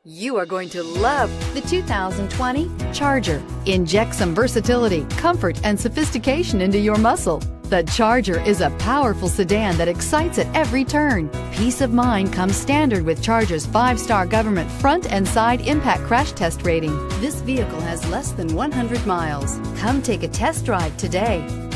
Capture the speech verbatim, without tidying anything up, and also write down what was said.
You are going to love the two thousand twenty Charger. Inject some versatility, comfort, and sophistication into your muscle. The Charger is a powerful sedan that excites at every turn. Peace of mind comes standard with Charger's five-star government front and side impact crash test rating. This vehicle has less than one hundred miles. Come take a test drive today.